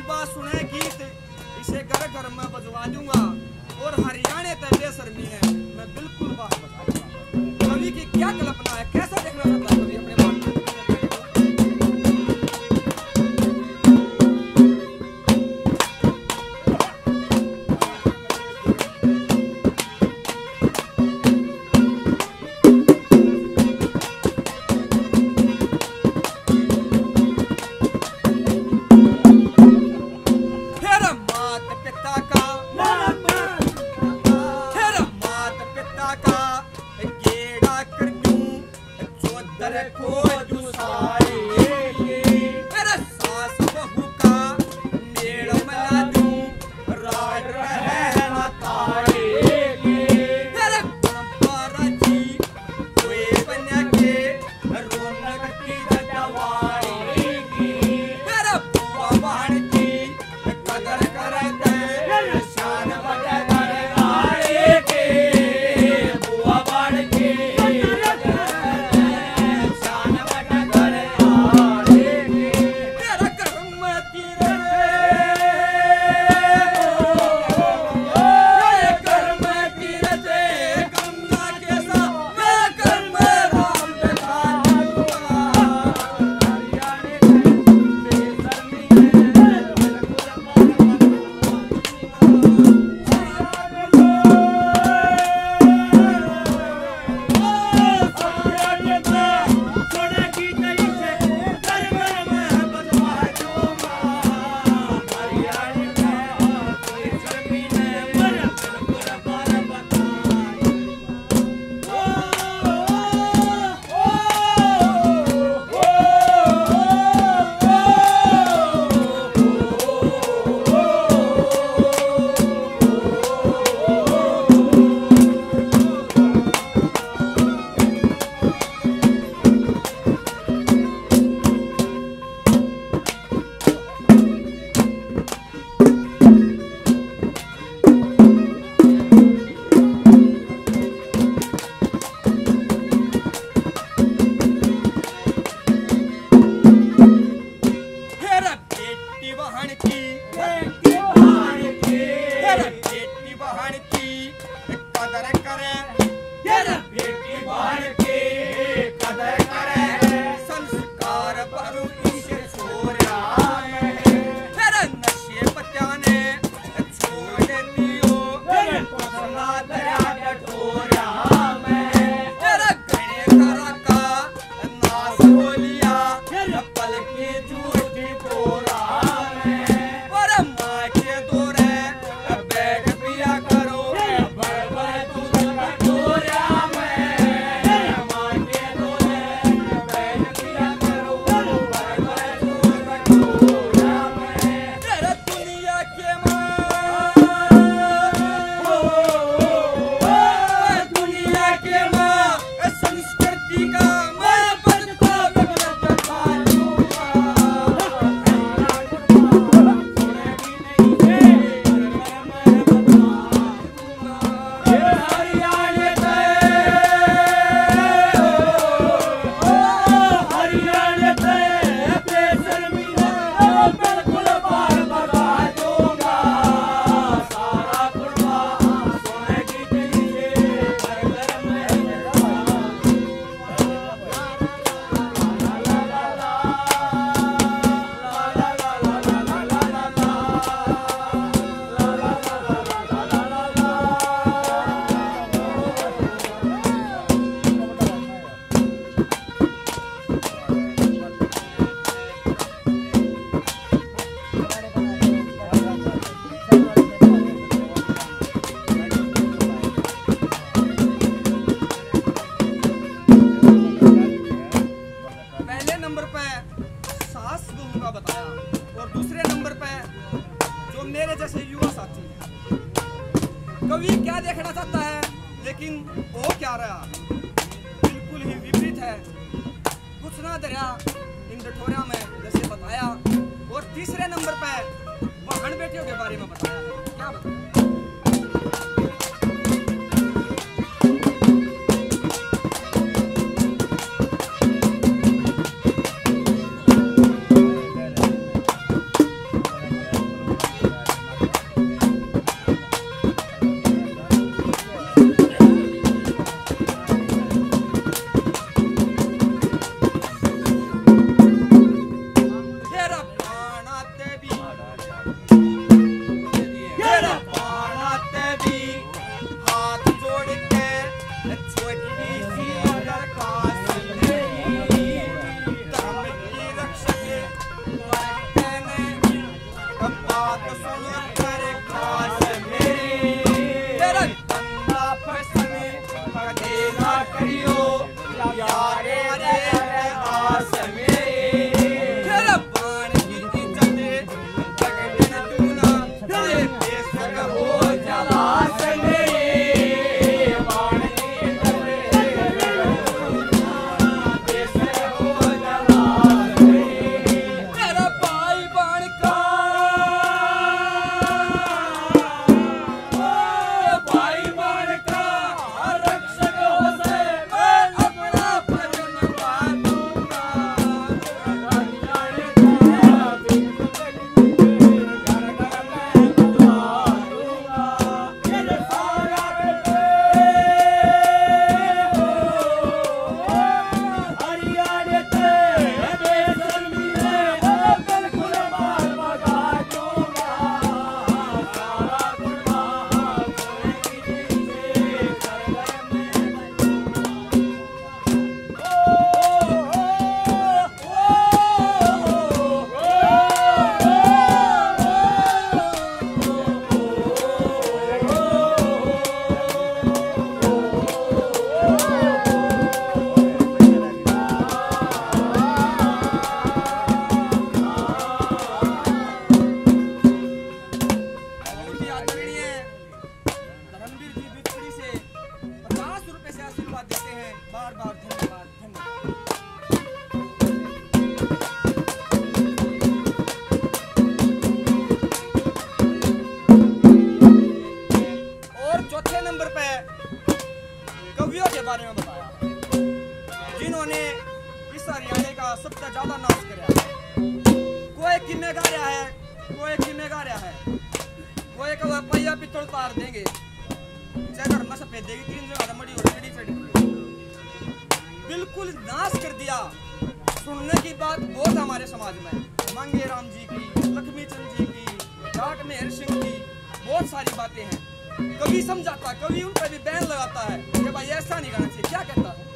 बात सुने गीत इसे घर घर में बजवा दूंगा और हरियाणा तय बेशर्मी है मैं बिल्कुल बात बता दूंगा। कवि की क्या कल्पना है, कैसा देखना चाहता है कवि अपने बात को? कवि क्या देखना चाहता है लेकिन वो क्या रहा बिल्कुल ही विपरीत है। कुछ ना दरिया इन डठोरिया में जैसे बताया, और तीसरे नंबर पे बहन बेटियों के बारे में बताया। क्या बताया? किमे गा रहा है, कोई किमे गा रहा है, कोई का पहिया पित्तल तार देंगे, चाहे घर में सफेद देगी 3 जगह मड़ी और चढ़ी चढ़ी, बिल्कुल नाश कर दिया। सुनने की बात बहुत हमारे समाज में, मंगे राम जी की, लक्ष्मी चंद जी की, जाट मेहर सिंह की, बहुत सारी बातें हैं। कवि समझाता, कवि उन पर भी बैन लगाता है कि भाई ऐसा नहीं करना चाहिए। क्या कहता है?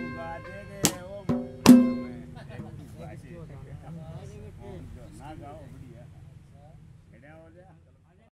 ना जाओ।